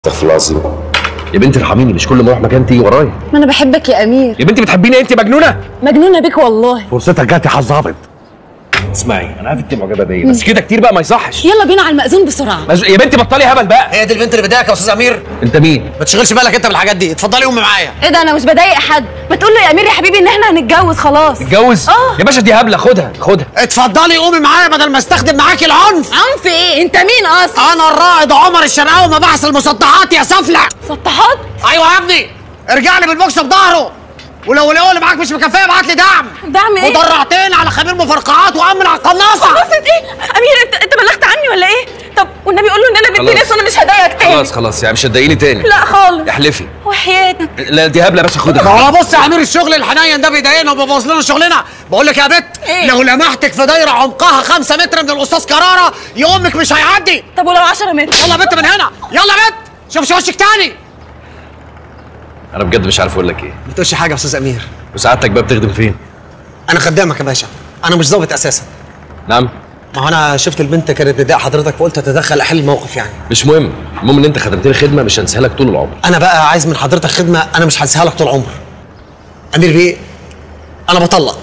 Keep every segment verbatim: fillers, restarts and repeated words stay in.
استغفر الله العظيم. يا بنتي ارحميني، مش كل ما اروح مكان تيجي ورايا. ما انا بحبك يا امير. يا بنتي بتحبيني؟ انت مجنونه؟ مجنونه بيك والله. فرصتك جات يا حظابط. اسمعي، انا عارف انت معجبه بيا بس كده كتير بقى، ما يصحش. يلا بينا على المأذون بسرعه. مز... يا بنتي بطلي هبل بقى. هي دي البنت اللي بتضايقك يا استاذ امير؟ انت مين؟ ما تشغلش بالك انت بالحاجات دي، اتفضلي قومي معايا. ايه ده؟ انا مش بضايق حد، ما تقول له يا امير يا حبيبي ان احنا هنتجوز خلاص. اتجوز؟ اه يا باشا دي هبله، خدها خدها. اتفضلي قومي معايا بدل ما استخدم معاكي العنف. عنف ايه؟ انت مين اصلا؟ انا الرائد عمر الشرقاوي مباحث المسطحات يا سفلة. مسطحات؟ ايوه يا ابني، ارجع لي بالبوكس بظهره، ولو اللي معاك مش مكفيه ابعت لي دعم. دعم ايه؟ مدرعتين على خبير مفرقعات وامن على القناصه. قناصه ايه؟ امير انت انت بلغت عني ولا ايه؟ طب والنبي قول له ان انا بنت ناس وانا مش هضايقك تاني. خلاص خلاص يعني مش هتضايقيني تاني. لا خالص. احلفي. وحياتك. لا دي هبله يا باشا، خدها. ما هو بص يا امير، الشغل الحنين ده بيضايقنا وبيبوظ لنا شغلنا. بقول لك يا بت، إيه؟ لو لمحتك في دايره عمقها خمسة متر من الاستاذ كراره يومك مش هيعدي. طب ولو عشرة متر؟ يلا يا بت من هنا، يلا يا بت، شوف وشك تاني. انا بجد مش عارف اقول لك ايه. ما تقولش حاجه يا استاذ امير. وسعادتك بقى بتخدم فين؟ انا خدامك يا باشا، انا مش ظابط اساسا. نعم؟ ما هو انا شفت البنت كانت بتضايق حضرتك فقلت اتدخل احل الموقف يعني. مش مهم، المهم ان انت خدمتني خدمه مش هنساها لك طول العمر. انا بقى عايز من حضرتك خدمه انا مش هنساها لك طول عمر. امير بيه، انا بطلق.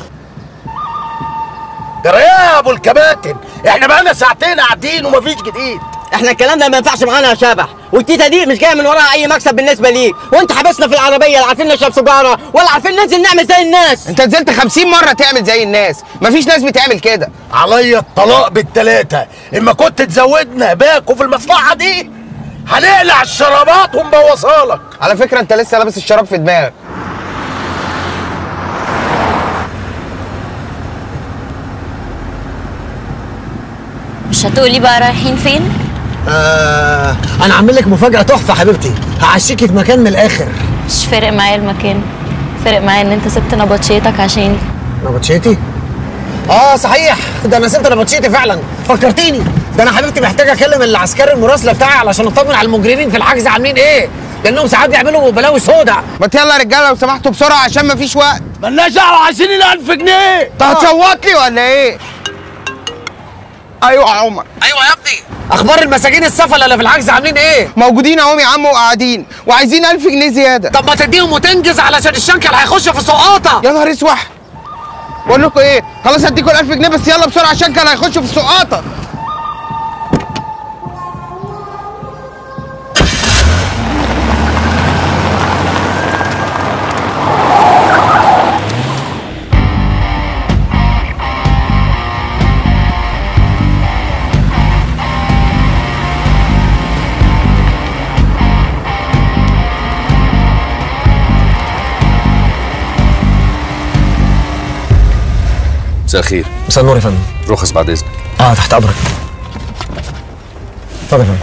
جرى يا ابو الكباتن، احنا بقالنا ساعتين قاعدين ومفيش جديد. احنا الكلام ده ما ينفعش معانا يا شبح، والتيتا دي مش جايه من وراها اي مكسب بالنسبه ليك، وانت حابسنا في العربيه لا عارفين نشرب سيجاره ولا عارفين ننزل نعمل زي الناس. انت نزلت خمسين مره تعمل زي الناس، مفيش ناس بتعمل كده. عليا الطلاق بالتلاته، اما كنت تزودنا باكو في المصلحه دي هنقلع الشرابات ونبوظها لك. على فكره انت لسه لابس الشراب في دماغك. مش هتقولي بقى رايحين فين؟ آه انا عامل لك مفاجاه تحفه حبيبتي، هعشيكي في مكان من الاخر. مش فارق معايا المكان، فارق معايا ان انت سبت نبطشيتك عشاني. نبطشيتي؟ اه صحيح، ده انا سبت نبطشيتي فعلا، فكرتيني. ده انا حبيبتي محتاج اكلم العسكري المراسله بتاعي علشان اطمن على المجرمين في الحجز عاملين ايه، لانهم ساعات بيعملوا بلاوي سودا. ما يلا يا رجاله لو سمحتوا بسرعه عشان مفيش وقت. مالناش دعوه، عايزين الألف جنيه. انت هتصوت لي ولا ايه؟ ايوه يا عمر. ايوه يا ابني، اخبار المساجين السفله اللي في الحجز عاملين ايه؟ موجودين اهم يا عم وقاعدين وعايزين ألف جنيه زياده. طب ما تديهم وتنجز علشان الشنكل هيخش في سقاطه. يا نهار اسوح. بقول لكم ايه، خلاص هديكم الألف جنيه بس يلا بسرعه عشان كان هيخش في السقاطه. مساء الخير. مساء النور يا فندم. رخص بعد اذنك. اه تحت امرك. اتفضل يا فندم.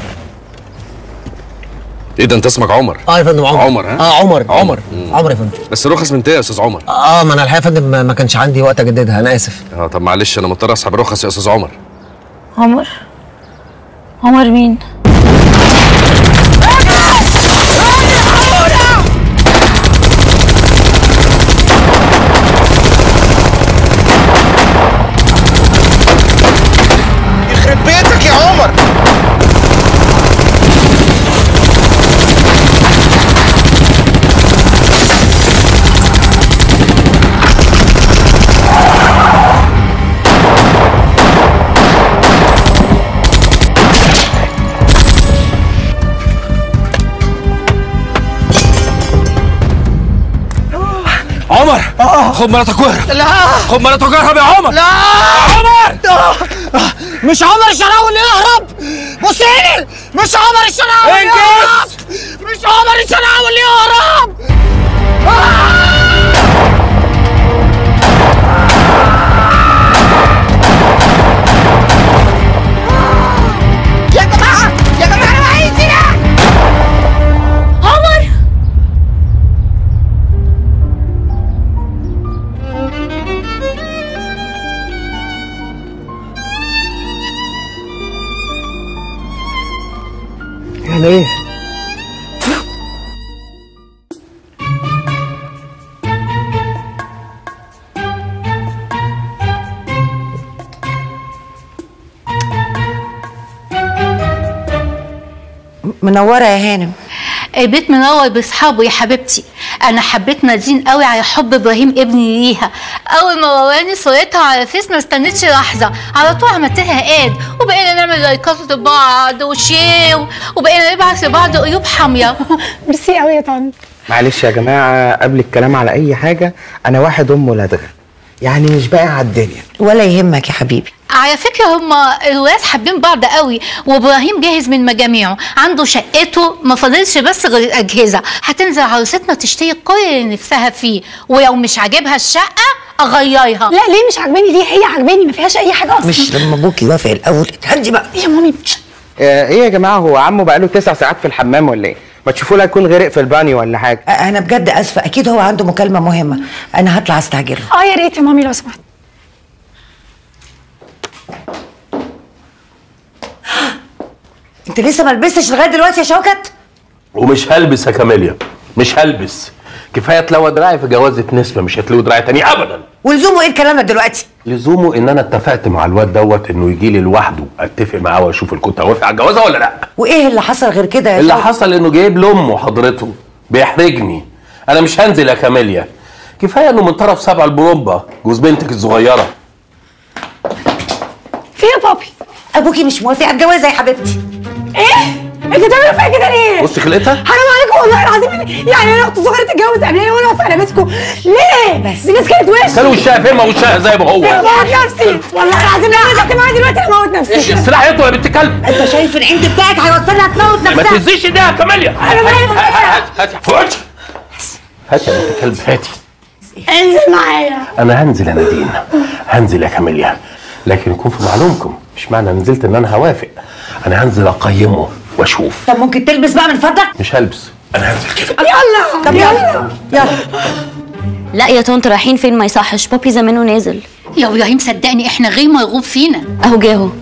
ايه ده انت اسمك عمر؟ اه يا فندم عمر. عمر ها؟ اه عمر عمر. عمر عمر يا فندم. بس الرخص من يا استاذ عمر. اه ما انا الحقيقه يا فندم ما كانش عندي وقت اجددها، انا اسف. اه طب معلش انا مضطر اسحب الرخص يا استاذ عمر. عمر؟ عمر مين؟ يخرب بيتك يا عمر. عمر خد مراتك واهرب. لا خد مراتك واهرب يا عمر. لا عمر مش عمر الشراوي اللي يهرب، بصيلي مش عمر الشراوي اللي يهرب، مش عمر الشراوي اللي يهرب. يا جماعه يا جماعه انا عايز سلاح. عمر؟ يعني ايه؟ منورة يا هانم. البيت منور باصحابه يا حبيبتي. انا حبيت نادين قوي على حب ابراهيم ابني ليها. اول ما وراني صورتها على فيس ما استنيتش لحظه، على طول عملت لها اد وبقينا نعمل لايكات لبعض وشير وبقينا نبعت لبعض قلوب حاميه. ميرسي قوي يا طنط. معلش يا جماعه قبل الكلام على اي حاجه، انا واحد امه لدغه، يعني مش باقي على الدنيا. ولا يهمك يا حبيبي. على فكره هما الولاد حابين بعض قوي، وابراهيم جاهز من مجاميعه، عنده شقته ما فاضلش بس غير الاجهزه. هتنزل عروستنا تشتري كل اللي نفسها فيه، ولو مش عاجبها الشقه اغيرها. لا ليه مش عاجباني؟ ليه هي عاجباني ما فيهاش اي حاجه اصلا. مش لما ابوكي يوافق الاول اتهدي بقى يا مامي. ايه يا جماعه، هو عمه بقاله تسع ساعات في الحمام ولا ايه؟ ما تشوفوا له يكون غرق في البانيو ولا حاجه. انا بجد اسفه، اكيد هو عنده مكالمه مهمه، انا هطلع استعجله. اه يا ريت يا مامي لو سمحت. انت لسه ما لبستش لغايه دلوقتي يا شوكت؟ ومش هلبس يا كاميليا، مش هلبس. كفايه تلوى دراعي في جوازه نسمه، مش هتلوي دراعي تاني ابدا. ولزومه ايه الكلام ده دلوقتي؟ لزومه ان انا اتفقت مع الواد دوت انه يجي لي لوحده، اتفق معاه واشوف ان كنت هوافق على الجوازه ولا لا. وايه اللي حصل غير كده يا اللي شوكت؟ حصل انه جايب لامه حضرته بيحرجني. انا مش هنزل يا كاميليا، كفايه انه من طرف سبع البرومبا جوز بنتك الصغيره. في يا بابي؟ ابوكي مش موافق على الجوازه يا حبيبتي. ايه؟ انت بتعملوا فيا كده ليه؟ بصي خلقتها؟ حرام عليكم والله العظيم، يعني انا اخت صغيره تتجوز قبليه وانا واقفه على مسكه ليه؟ بس دي ناس كانت وش كان وشها فين؟ ما وشها زي ما هو. هموت نفسي والله العظيم لو انا كنت معايا دلوقتي هموت نفسي. ايش السلاح يطلع يا بنت كلب؟ انت شايف العند بتاعك هيوصلها تموت ما نفسها. تهزيش ايديها يا كاميليا. انا مالي هاتي هاتي هاتي يا بنت كلب هاتي. انزل معايا. انا هنزل يا نادين، هنزل يا كاميليا، لكن يكون في معلومكم مش معنى نزلت ان انا هوافق، انا هنزل اقيمه واشوف. طب ممكن تلبس بقى من فضلك؟ مش هلبس، انا هنزل كده. يلا طب يلا يلا. لا يا طنط رايحين فين؟ ما يصحش، بابي زمانه نازل. يا ابراهيم صدقني احنا غير مرغوب فينا. اهو جه اهو.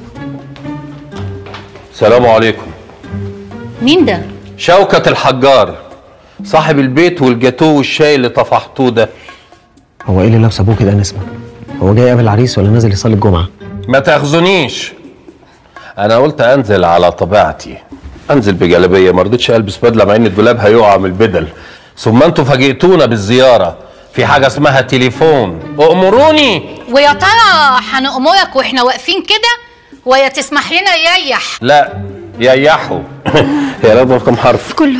السلام عليكم. مين ده؟ شوكة الحجار، صاحب البيت والجاتوه والشاي اللي طفحتوه ده. هو ايه اللي لابس ابوه كده نسمه؟ هو جاي قابل العريس ولا نازل يصلي الجمعه؟ ما تاخذونيش، انا قلت انزل على طبيعتي، انزل بجلابيه، ما رضيتش البس بدله مع ان الدولاب هيقع من البدل. ثم انتوا فاجئتونا بالزياره في حاجه اسمها تليفون، امروني. ويا ترى هنأمرك واحنا واقفين كده ويا تسمح لنا يريح؟ لا يريحوا. يا رب كم حرف كله.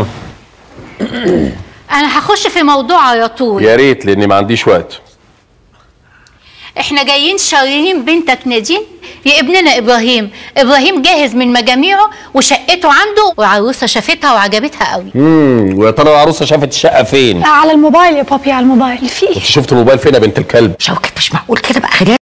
انا هخش في موضوع على طول. يا ريت لاني ما عنديش وقت. احنا جايين شاريين بنتك نادين يا ابننا ابراهيم. ابراهيم جاهز من مجاميعه وشقته عنده، وعروسه شافتها وعجبتها قوي. امم ويا ترى العروسه شافت الشقه فين؟ على الموبايل يا بابي، على الموبايل. في انت شفت الموبايل فين يا بنت الكلب؟ شوكت مش معقول كده بقى.